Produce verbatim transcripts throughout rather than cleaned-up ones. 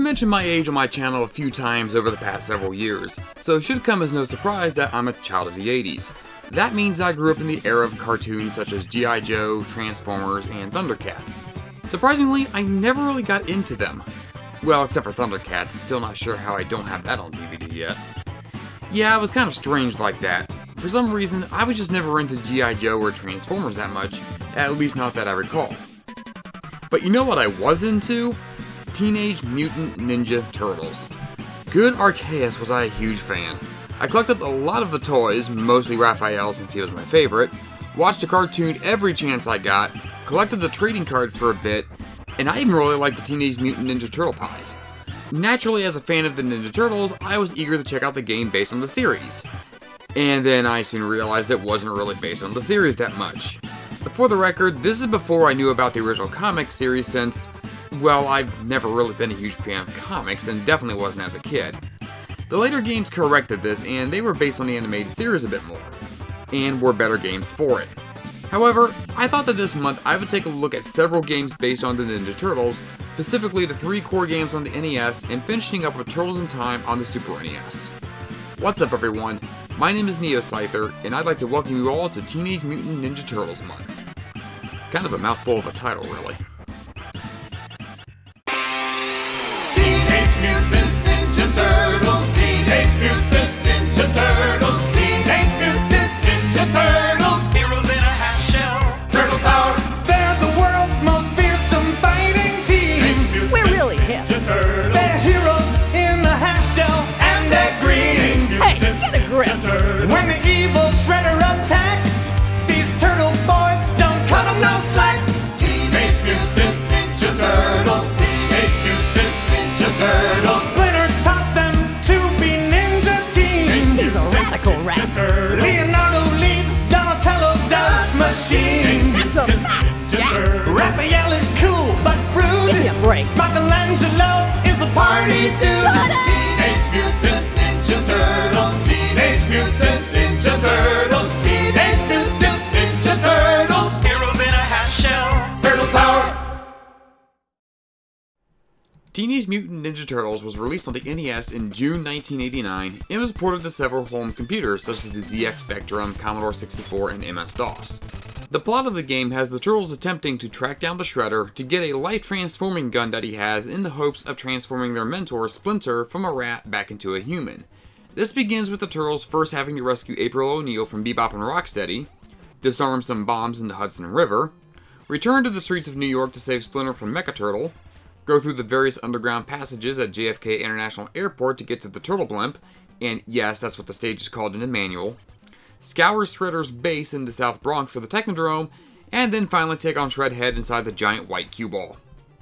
mentioned my age on my channel a few times over the past several years, so it should come as no surprise that I'm a child of the eighties. That means I grew up in the era of cartoons such as G I Joe, Transformers, and Thundercats. Surprisingly, I never really got into them. Well, except for Thundercats, still not sure how I don't have that on D V D yet. Yeah, it was kind of strange like that. For some reason, I was just never into G I Joe or Transformers that much, at least not that I recall. But you know what I was into? Teenage Mutant Ninja Turtles. Good Arceus was I a huge fan. I collected a lot of the toys, mostly Raphael since he was my favorite, watched a cartoon every chance I got, collected the trading card for a bit, and I even really liked the Teenage Mutant Ninja Turtle pies. Naturally, as a fan of the Ninja Turtles, I was eager to check out the game based on the series. And then I soon realized it wasn't really based on the series that much. But for the record, this is before I knew about the original comic series since, well, I've never really been a huge fan of comics and definitely wasn't as a kid. The later games corrected this and they were based on the animated series a bit more, and were better games for it. However, I thought that this month I would take a look at several games based on the Ninja Turtles, specifically the three core games on the N E S and finishing up with Turtles in Time on the Super N E S. What's up everyone, my name is Neo Scyther, and I'd like to welcome you all to Teenage Mutant Ninja Turtles month. Kind of a mouthful of a title really. Teenage Mutant Ninja Turtles, Teenage Mutant Ninja Turtles, Teenage Mutant Ninja Turtles, heroes in a half shell, turtle power, they're the world's most fearsome fighting team. We're really hip. They're heroes in the half shell, and they're green. Hey, get a grip. When the evil Shredder attacks, these turtle boys don't cut them no slack. Teenage Mutant Ninja Turtles, Teenage Mutant Ninja Turtles. Splinter taught them to be ninja teens. He's a radical rat. Leonardo leads, Donatello does machines. That's a fact, Jack. Raphael is cool but rude. Give me a break. Michelangelo is a party dude. Teenage Mutant Ninja Turtles, Teenage Mutant Ninja Turtles, Teenage Mutant Ninja Turtles, heroes in a half shell, turtle power. Teenage Mutant Ninja Turtles was released on the N E S in June nineteen eighty-nine and was ported to several home computers such as the Z X Spectrum, Commodore sixty-four, and M S DOS. The plot of the game has the Turtles attempting to track down the Shredder to get a life-transforming gun that he has in the hopes of transforming their mentor Splinter from a rat back into a human. This begins with the Turtles first having to rescue April O'Neil from Bebop and Rocksteady, disarm some bombs in the Hudson River, return to the streets of New York to save Splinter from Mecha Turtle, go through the various underground passages at J F K International Airport to get to the Turtle Blimp, and yes, that's what the stage is called in the manual, scour Shredder's base in the South Bronx for the Technodrome, and then finally take on Shredhead inside the giant white cue ball.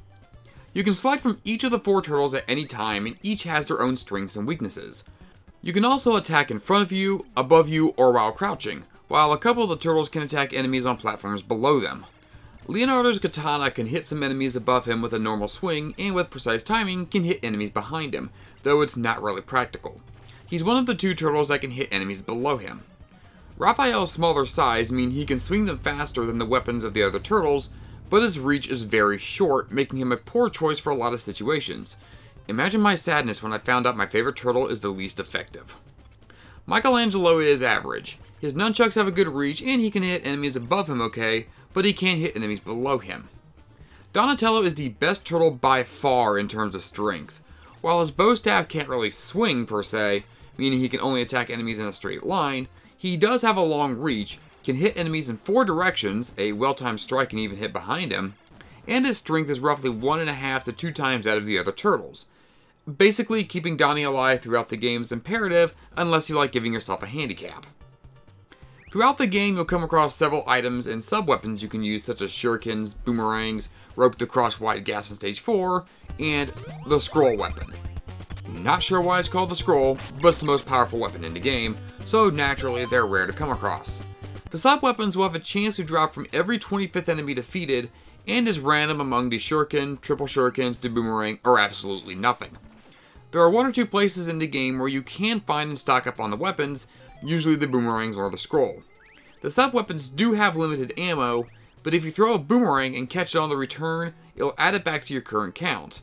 You can select from each of the four turtles at any time, and each has their own strengths and weaknesses. You can also attack in front of you, above you, or while crouching, while a couple of the turtles can attack enemies on platforms below them. Leonardo's katana can hit some enemies above him with a normal swing, and with precise timing can hit enemies behind him, though it's not really practical. He's one of the two turtles that can hit enemies below him. Raphael's smaller size mean he can swing them faster than the weapons of the other turtles, but his reach is very short, making him a poor choice for a lot of situations. Imagine my sadness when I found out my favorite turtle is the least effective. Michelangelo is average. His nunchucks have a good reach and he can hit enemies above him okay, but he can't hit enemies below him. Donatello is the best turtle by far in terms of strength. While his bow staff can't really swing per se, meaning he can only attack enemies in a straight line, he does have a long reach, can hit enemies in four directions, a well-timed strike can even hit behind him, and his strength is roughly one and a half to two times that of the other turtles. Basically, keeping Donnie alive throughout the game is imperative unless you like giving yourself a handicap. Throughout the game, you'll come across several items and sub-weapons you can use such as shurikens, boomerangs, rope to cross wide gaps in Stage four, and the scroll weapon. Not sure why it's called the scroll, but it's the most powerful weapon in the game, so naturally they're rare to come across. The sub-weapons will have a chance to drop from every twenty-fifth enemy defeated, and is random among the shuriken, triple shurikens, the boomerang, or absolutely nothing. There are one or two places in the game where you can find and stock up on the weapons, usually the boomerangs or the scroll. The sub-weapons do have limited ammo, but if you throw a boomerang and catch it on the return, it'll add it back to your current count.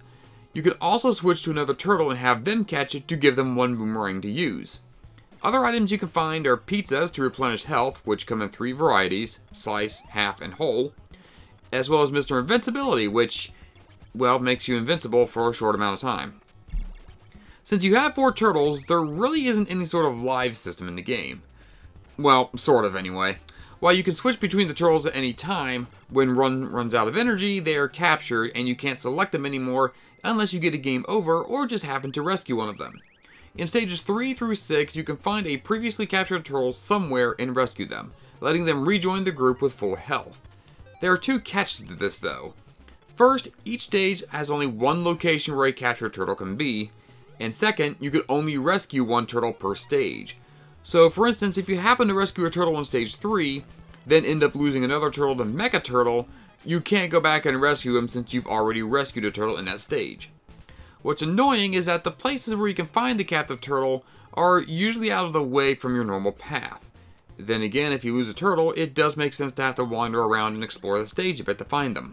You can also switch to another turtle and have them catch it to give them one boomerang to use. Other items you can find are pizzas to replenish health, which come in three varieties, slice, half, and whole, as well as Mister Invincibility, which, well, makes you invincible for a short amount of time. Since you have four turtles, there really isn't any sort of live system in the game. Well, sort of anyway. While you can switch between the turtles at any time, when one runs out of energy, they are captured and you can't select them anymore unless you get a game over or just happen to rescue one of them. In stages three through six, you can find a previously captured turtle somewhere and rescue them, letting them rejoin the group with full health. There are two catches to this though. First, each stage has only one location where a captured turtle can be, and second, you can only rescue one turtle per stage. So for instance, if you happen to rescue a turtle in stage three, then end up losing another turtle to Mecha Turtle, you can't go back and rescue him since you've already rescued a turtle in that stage. What's annoying is that the places where you can find the captive turtle are usually out of the way from your normal path. Then again, if you lose a turtle, it does make sense to have to wander around and explore the stage a bit to find them.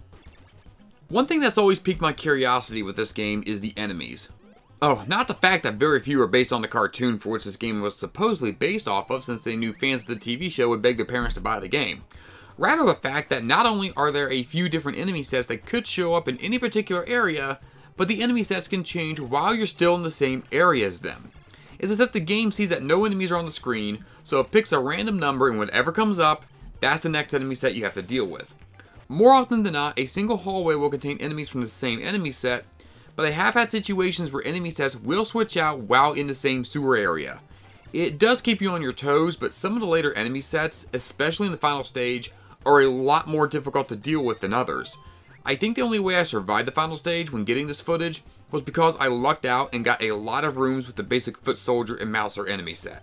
One thing that's always piqued my curiosity with this game is the enemies. Oh, not the fact that very few are based on the cartoon for which this game was supposedly based off of, since they knew fans of the T V show would beg their parents to buy the game. Rather the fact that not only are there a few different enemy sets that could show up in any particular area, but the enemy sets can change while you're still in the same area as them. It's as if the game sees that no enemies are on the screen, so it picks a random number and whatever comes up, that's the next enemy set you have to deal with. More often than not, a single hallway will contain enemies from the same enemy set, but I have had situations where enemy sets will switch out while in the same sewer area. It does keep you on your toes, but some of the later enemy sets, especially in the final stage, are a lot more difficult to deal with than others. I think the only way I survived the final stage when getting this footage was because I lucked out and got a lot of rooms with the basic foot soldier and mouser enemy set.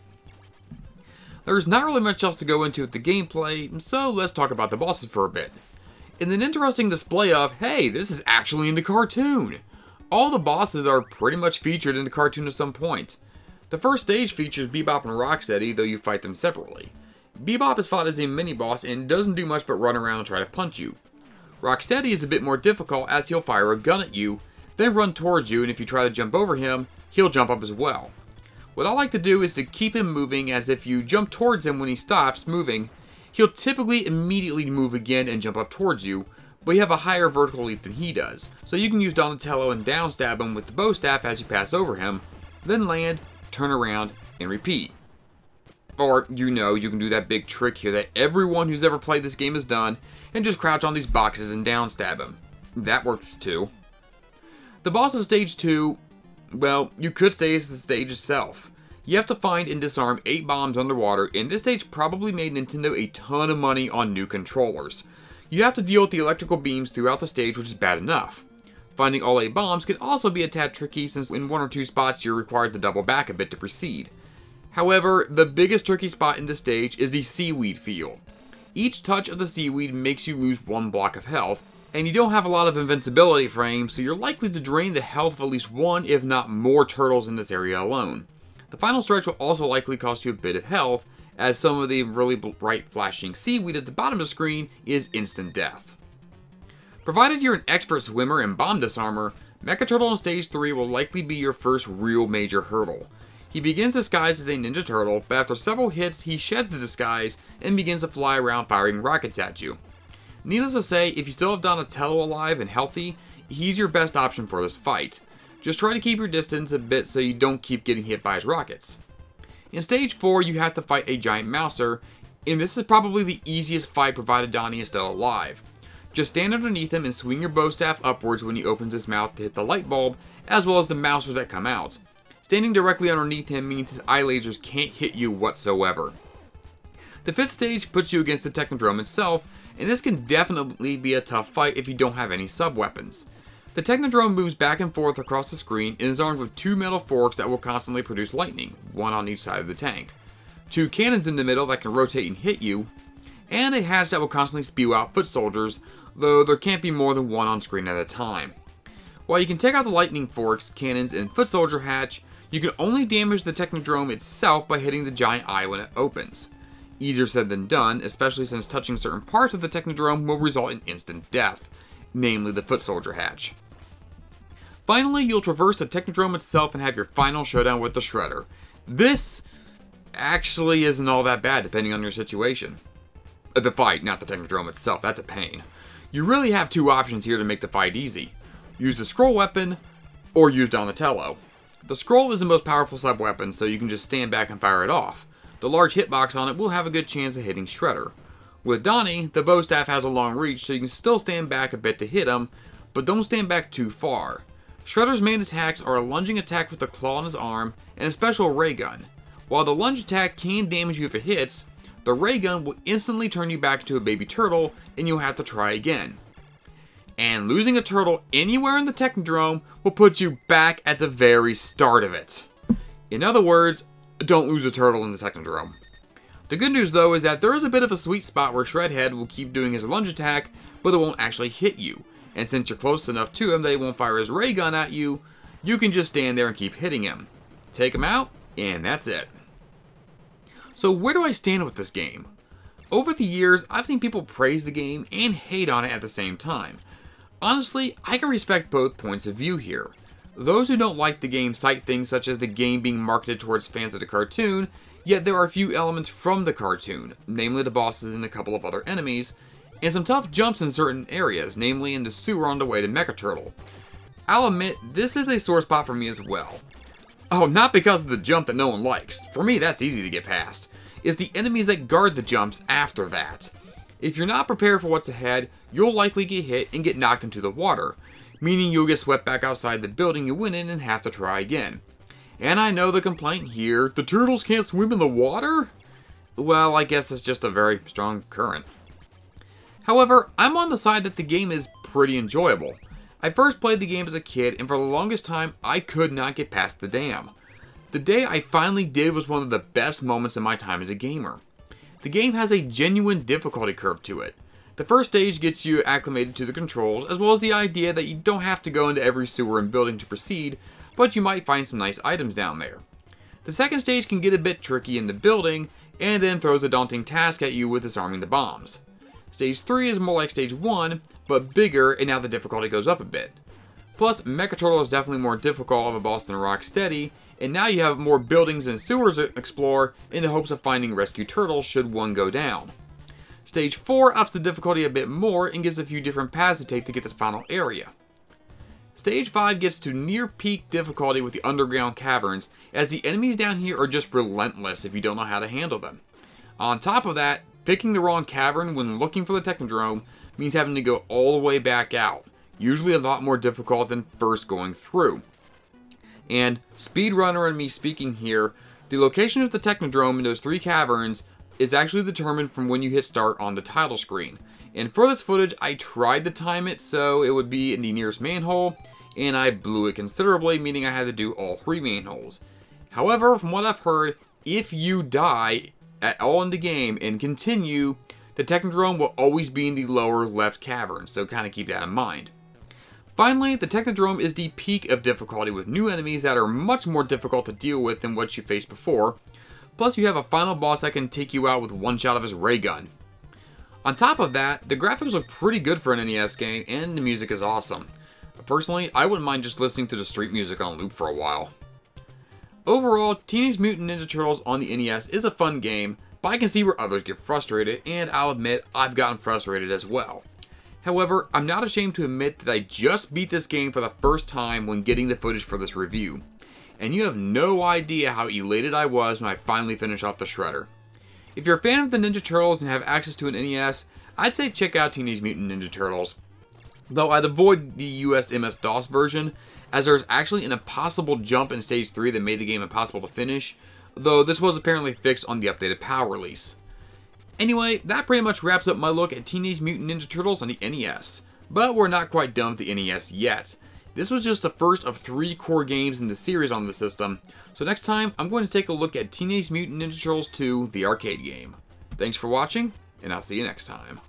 There's not really much else to go into with the gameplay, so let's talk about the bosses for a bit. In an interesting display of, hey, this is actually in the cartoon! All the bosses are pretty much featured in the cartoon at some point. The first stage features Bebop and Rocksteady, though you fight them separately. Bebop is fought as a mini-boss and doesn't do much but run around and try to punch you. Rocksteady is a bit more difficult as he'll fire a gun at you, then run towards you, and if you try to jump over him, he'll jump up as well. What I like to do is to keep him moving, as if you jump towards him when he stops moving, he'll typically immediately move again and jump up towards you, but you have a higher vertical leap than he does, so you can use Donatello and downstab him with the bow staff as you pass over him, then land, turn around, and repeat. Or, you know, you can do that big trick here that everyone who's ever played this game has done, and just crouch on these boxes and downstab him. That works too. The boss of stage two, well, you could say it's the stage itself. You have to find and disarm eight bombs underwater, and this stage probably made Nintendo a ton of money on new controllers. You have to deal with the electrical beams throughout the stage, which is bad enough. Finding all eight bombs can also be a tad tricky, since in one or two spots you're required to double back a bit to proceed. However, the biggest tricky spot in this stage is the seaweed field. Each touch of the seaweed makes you lose one block of health, and you don't have a lot of invincibility frames, so you're likely to drain the health of at least one, if not more, turtles in this area alone. The final stretch will also likely cost you a bit of health, as some of the really bright flashing seaweed at the bottom of the screen is instant death. Provided you're an expert swimmer and bomb disarmer, Mecha Turtle in Stage three will likely be your first real major hurdle. He begins disguised as a Ninja Turtle, but after several hits he sheds the disguise and begins to fly around firing rockets at you. Needless to say, if you still have Donatello alive and healthy, he's your best option for this fight. Just try to keep your distance a bit so you don't keep getting hit by his rockets. In Stage four, you have to fight a giant mouser, and this is probably the easiest fight provided Donnie is still alive. Just stand underneath him and swing your bow staff upwards when he opens his mouth to hit the light bulb, as well as the mousers that come out. Standing directly underneath him means his eye lasers can't hit you whatsoever. The fifth stage puts you against the Technodrome itself, and this can definitely be a tough fight if you don't have any sub-weapons. The Technodrome moves back and forth across the screen and is armed with two metal forks that will constantly produce lightning, one on each side of the tank, two cannons in the middle that can rotate and hit you, and a hatch that will constantly spew out foot soldiers, though there can't be more than one on screen at a time. While you can take out the lightning forks, cannons, and foot soldier hatch, you can only damage the Technodrome itself by hitting the giant eye when it opens. Easier said than done, especially since touching certain parts of the Technodrome will result in instant death, namely the foot soldier hatch. Finally, you'll traverse the Technodrome itself and have your final showdown with the Shredder. This actually isn't all that bad depending on your situation. Uh, the fight, not the Technodrome itself, that's a pain. You really have two options here to make the fight easy. Use the scroll weapon, or use Donatello. The scroll is the most powerful sub-weapon, so you can just stand back and fire it off. The large hitbox on it will have a good chance of hitting Shredder. With Donnie, the bow staff has a long reach, so you can still stand back a bit to hit him, but don't stand back too far. Shredder's main attacks are a lunging attack with the claw on his arm, and a special ray gun. While the lunge attack can damage you if it hits, the ray gun will instantly turn you back into a baby turtle, and you'll have to try again. And losing a turtle anywhere in the Technodrome will put you back at the very start of it. In other words, don't lose a turtle in the Technodrome. The good news though is that there is a bit of a sweet spot where Shredhead will keep doing his lunge attack, but it won't actually hit you. And since you're close enough to him that he won't fire his ray gun at you, you can just stand there and keep hitting him. Take him out, and that's it. So where do I stand with this game? Over the years, I've seen people praise the game and hate on it at the same time. Honestly, I can respect both points of view here. Those who don't like the game cite things such as the game being marketed towards fans of the cartoon, yet there are a few elements from the cartoon, namely the bosses and a couple of other enemies, and some tough jumps in certain areas, namely in the sewer on the way to Mecha Turtle. I'll admit, this is a sore spot for me as well. Oh, not because of the jump that no one likes. For me, that's easy to get past. It's the enemies that guard the jumps after that. If you're not prepared for what's ahead, you'll likely get hit and get knocked into the water, meaning you'll get swept back outside the building you went in and have to try again. And I know the complaint here, the turtles can't swim in the water? Well, I guess it's just a very strong current. However, I'm on the side that the game is pretty enjoyable. I first played the game as a kid, and for the longest time, I could not get past the dam. The day I finally did was one of the best moments in my time as a gamer. The game has a genuine difficulty curve to it. The first stage gets you acclimated to the controls, as well as the idea that you don't have to go into every sewer and building to proceed, but you might find some nice items down there. The second stage can get a bit tricky in the building, and then throws a daunting task at you with disarming the bombs. Stage three is more like Stage one, but bigger, and now the difficulty goes up a bit. Plus, Mecha Turtle is definitely more difficult of a boss than Rocksteady, and now you have more buildings and sewers to explore in the hopes of finding rescue turtles should one go down. Stage four ups the difficulty a bit more and gives a few different paths to take to get to the final area. Stage five gets to near peak difficulty with the underground caverns, as the enemies down here are just relentless if you don't know how to handle them. On top of that, picking the wrong cavern when looking for the Technodrome means having to go all the way back out, usually a lot more difficult than first going through. And speedrunner and me speaking here, the location of the Technodrome in those three caverns is actually determined from when you hit start on the title screen. And for this footage, I tried to time it so it would be in the nearest manhole, and I blew it considerably, meaning I had to do all three manholes. However, from what I've heard, if you die at all in the game and continue, the Technodrome will always be in the lower left cavern, so kind of keep that in mind. Finally, the Technodrome is the peak of difficulty with new enemies that are much more difficult to deal with than what you faced before. Plus, you have a final boss that can take you out with one shot of his ray gun. On top of that, the graphics look pretty good for an N E S game, and the music is awesome. Personally, I wouldn't mind just listening to the street music on loop for a while. Overall, Teenage Mutant Ninja Turtles on the N E S is a fun game, but I can see where others get frustrated, and I'll admit I've gotten frustrated as well. However, I'm not ashamed to admit that I just beat this game for the first time when getting the footage for this review. And you have no idea how elated I was when I finally finished off the Shredder. If you're a fan of the Ninja Turtles and have access to an N E S, I'd say check out Teenage Mutant Ninja Turtles. Though I'd avoid the U S M S DOS version, as there's actually an impossible jump in Stage three that made the game impossible to finish, though this was apparently fixed on the updated PAL release. Anyway, that pretty much wraps up my look at Teenage Mutant Ninja Turtles on the N E S. But we're not quite done with the N E S yet. This was just the first of three core games in the series on the system, so next time I'm going to take a look at Teenage Mutant Ninja Turtles two, the arcade game. Thanks for watching, and I'll see you next time.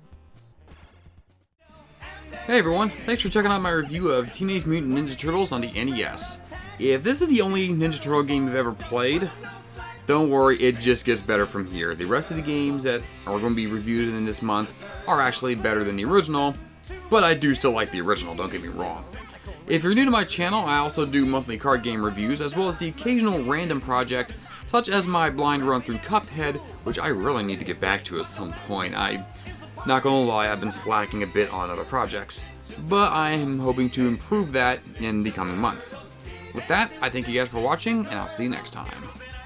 Hey everyone, thanks for checking out my review of Teenage Mutant Ninja Turtles on the N E S. If this is the only Ninja Turtle game you've ever played, don't worry, it just gets better from here. The rest of the games that are going to be reviewed in this month are actually better than the original, but I do still like the original, don't get me wrong. If you're new to my channel, I also do monthly card game reviews, as well as the occasional random project, such as my blind run through Cuphead, which I really need to get back to at some point. I'm not gonna lie, I've been slacking a bit on other projects, but I am hoping to improve that in the coming months. With that, I thank you guys for watching, and I'll see you next time.